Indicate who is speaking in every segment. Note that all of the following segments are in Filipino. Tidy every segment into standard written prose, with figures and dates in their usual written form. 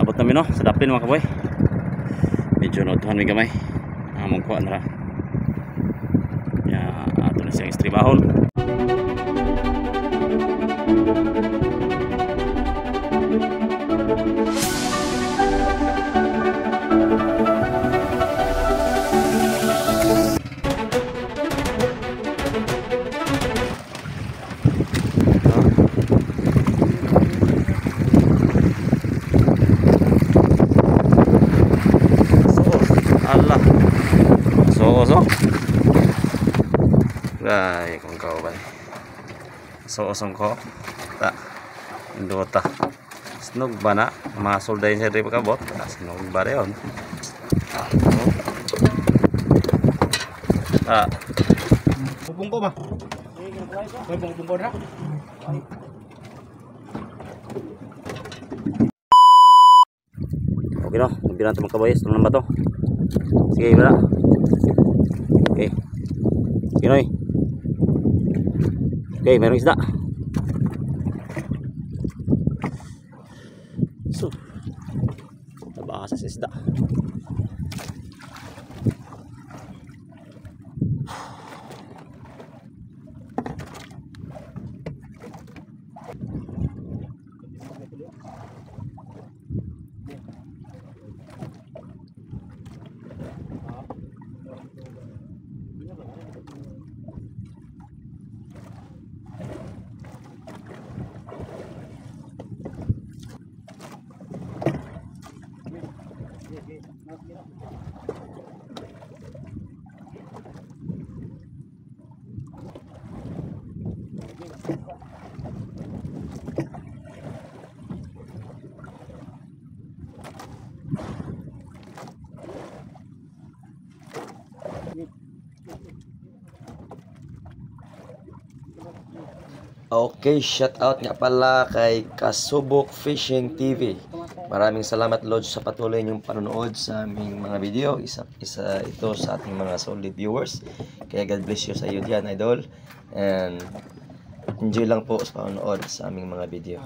Speaker 1: Abot namin no, sa dapin mga kaboy. Medyo notuhan may gamay. Among kuha na ra. Ya, ato na siyang istribahon. Ay, kung kau ba? So ko. Ta. Indota. Snog ba na? Masol dahil sa riba kabot. Snog ba rin? Ah.
Speaker 2: Bubong ko ba? May bubong ko na.
Speaker 1: Okay no, magbilang ito mga kabayas. Tulungan ba ito? Sige, wala. Okay. Sige noy. Okay, merong isda. So, tabaka sa isda.
Speaker 3: Okay, shout out nga pala kay Kasubok Fishing TV. Maraming salamat Lodge sa patuloy niyong panonood sa aming mga video. Isa ito sa ating mga solid viewers. Kaya God bless you sa iyo diyan, idol. And enjoy lang po sa panonood sa aming mga video.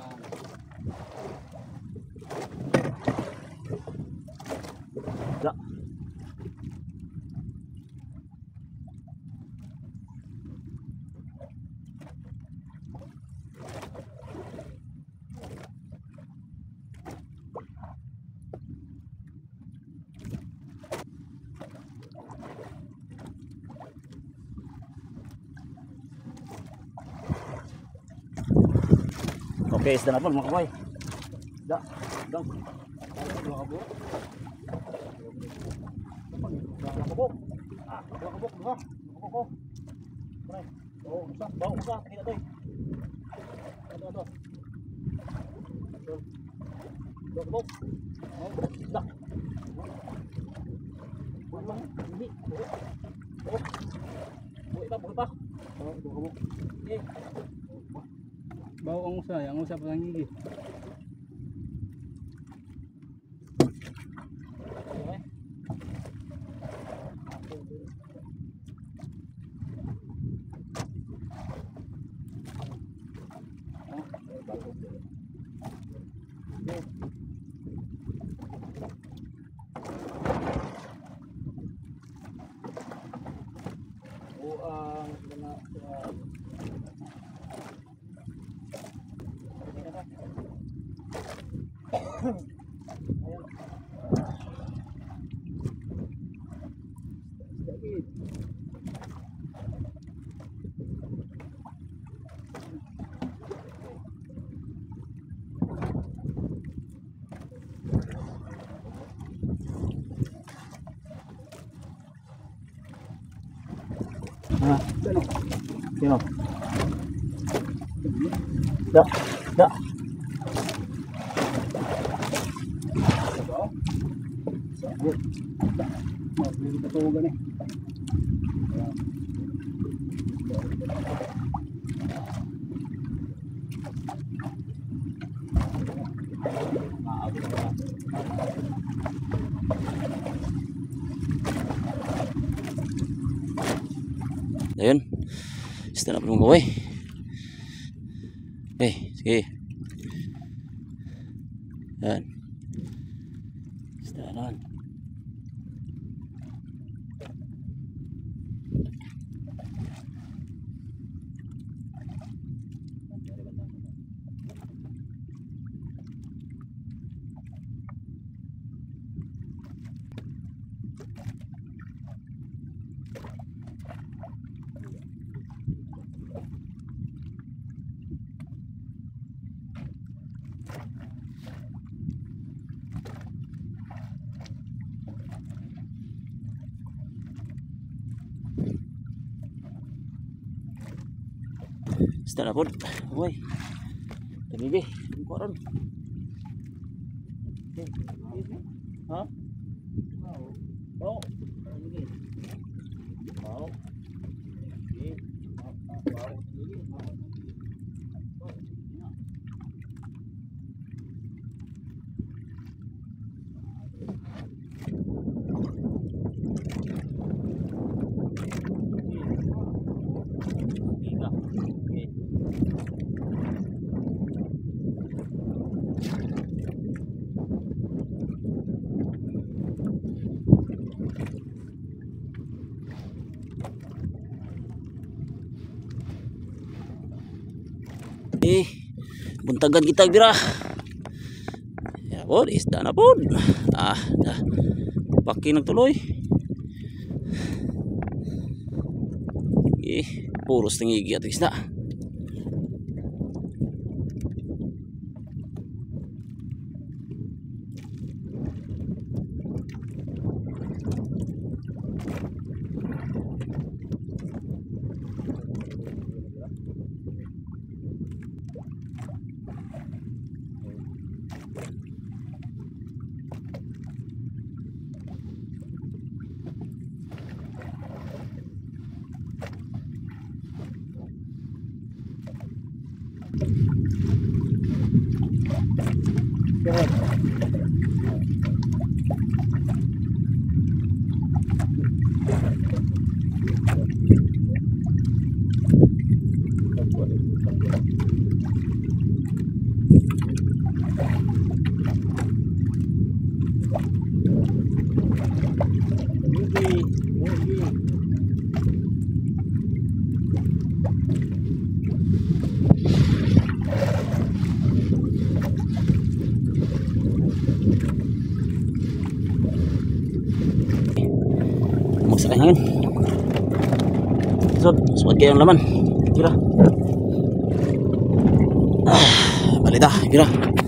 Speaker 1: Okay, isda na po mga kabay. Da, dang.
Speaker 2: Bawa ang usap ng gigi.
Speaker 1: Sino? Da, da. Ayun. Stand up ng gawin. Okay, sige. Yan. Istirahat. Sudah pun, woi, ini koron. Hah? Oh, ini. Oh, buntagan kita bira. Ya pun, isda na pun. Dah. Paki nagtuloy. Puros tingigi at isda. Maksudnya suat kayak yang laman kira balik dah kira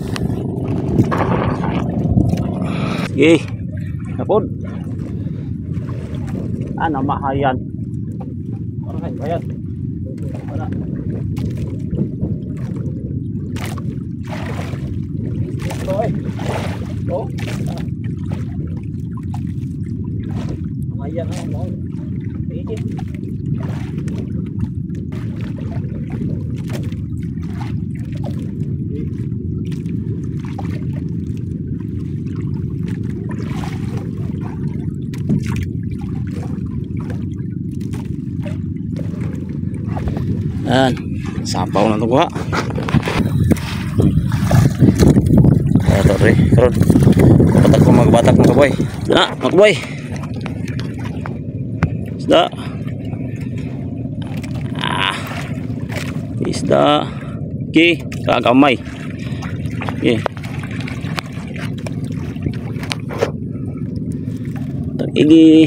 Speaker 1: kapon mahayan orang bayar mana oh mahayan mau ini dan sampau na ito kuha ito rin karon batak ko magbatak mga boy na mga boy isda isda kagamay tag-igi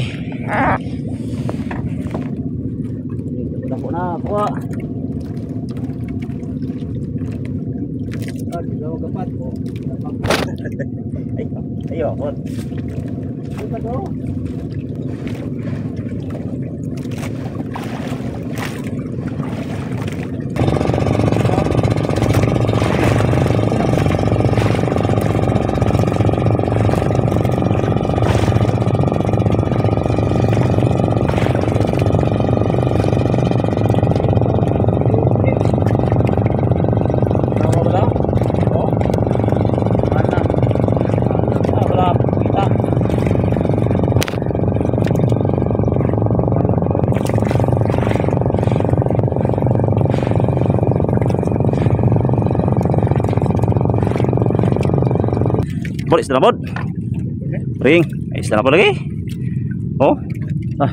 Speaker 1: dako na kuha. Ayo, hot. Kita go. Boris na bod. Ring, ayos na po lagi. Oh. Ah.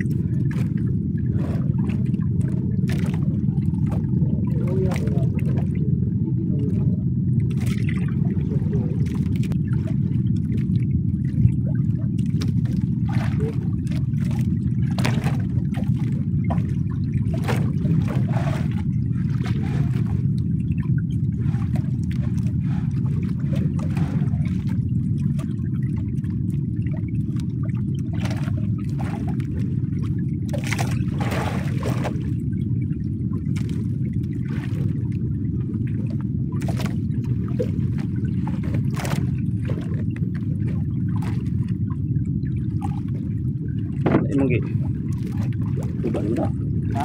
Speaker 1: Mungkin coba dulu dah.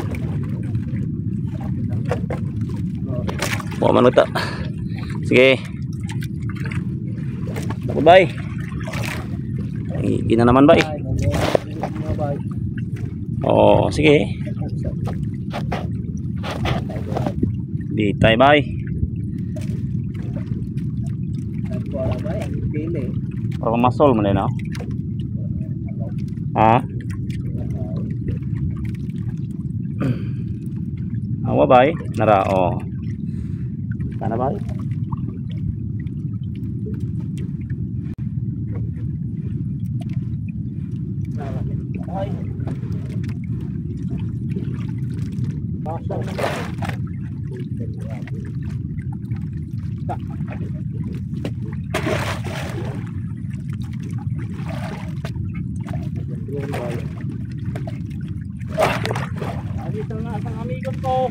Speaker 1: Bawa mana tak? Sige. Bye. Ina naman bay. Oh, sige. Di tay bay. Para masol man na. Ha? Awa bay, nara oh. Sana bay. Dito na ang amigo ko.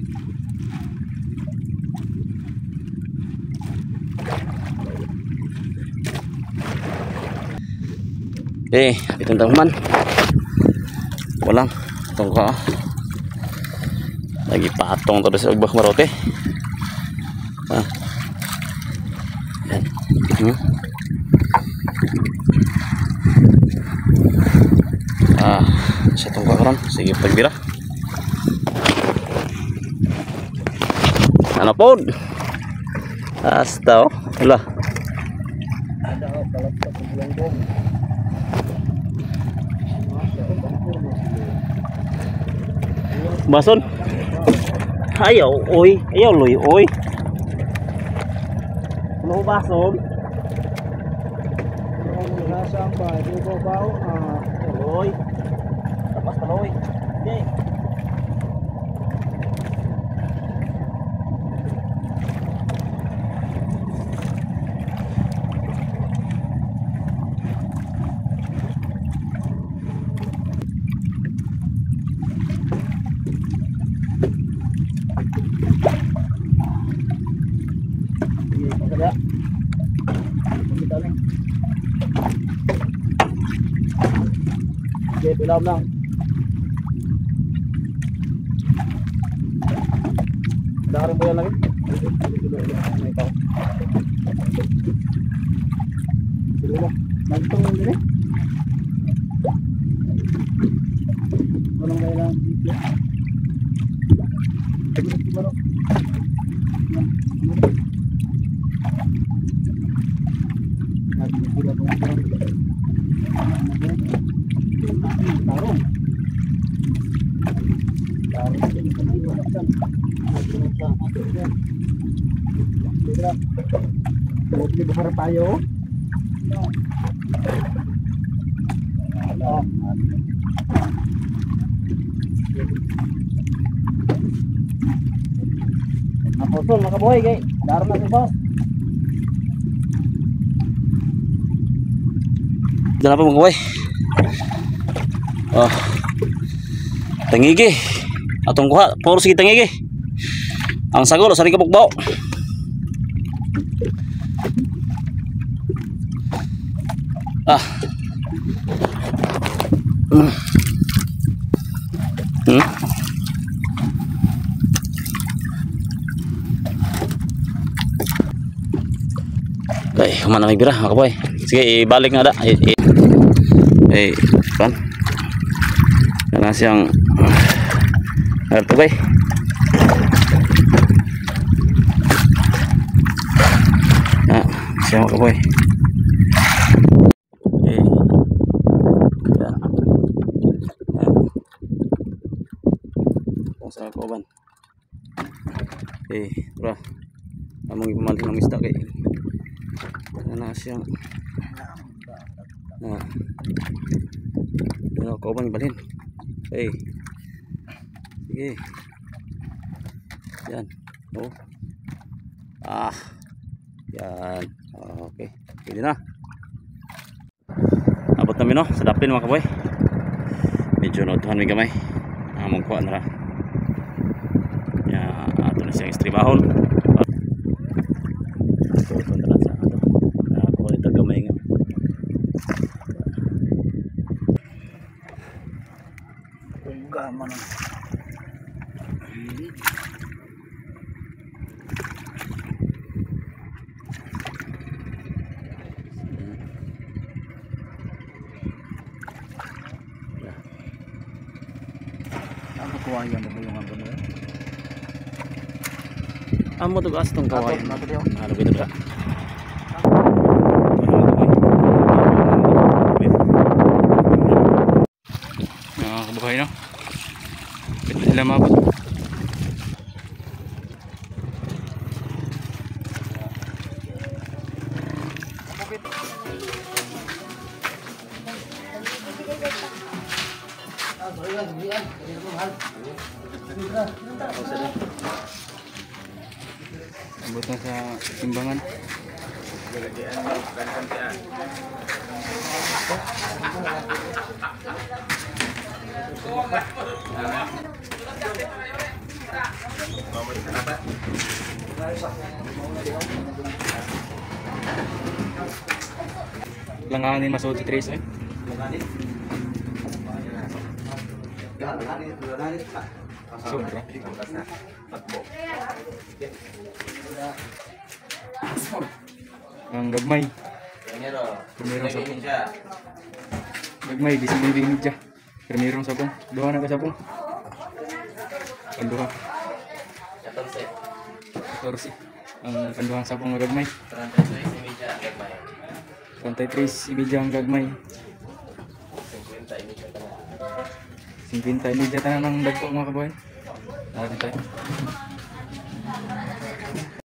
Speaker 1: Itong teman. Walang itong ka. Lagi patong terus ubah marote. Ah. Yan. Sa itong karon. Sige pagbira. Ano po? Hasta oh. Wala. Bason. Ayaw, oy. Ayaw, loy, oy. Ano bason?
Speaker 2: Nasaan ba? Ito ba?
Speaker 1: Loy. Tapos na loy. Okay.
Speaker 2: Okay, pilam lang. Darin mo yan lagi. Nagtong din eh. Walang kailangan dito. Siguro. Hindi ba tayo? Napotol, nakabuhay kay. Daro na si boss.
Speaker 1: Diyan apa mga oh. Tangigi. Atong kuha, puro sige tangigi. Ang sagol sa kabukbaw. Okay, humana may bira, mga kaboy. Sige, ibalik nga da. Pan. Kaya siyang ito bay. Siya mga kaboy. kawan. Bro. Among ipamanhin ng isda kay. Na siyang. Nah. Ano kawan ibalhin. Sige. Yan. Oh. Yan. Okay. Pwede na. Abot namin no sa dapin mga kaboy. Medyo notuhan may gamay. Among kuha na ra. Ya, ato na siyang istribahon. Ito na lang sa ato. Ako ito gamay nga.
Speaker 2: Gama na. Ang kawayan mo yung hanggang mo.
Speaker 1: Amo to gas tong kawayan. Ano ba ito? Kabuhay no? Pwede sila mabot. Abot na sa timbangan. Langanin masud si Trace eh. Sobra. Ang gagmay. Primero sabong. Gagmay, disibili media. Primero sabong. Duha na ka sabong. Panduha. 14. Ang panduhang sabong nga gagmay. 33 media ang gagmay. 50 media tanan ng dagko mga kaboy. Natin tayo.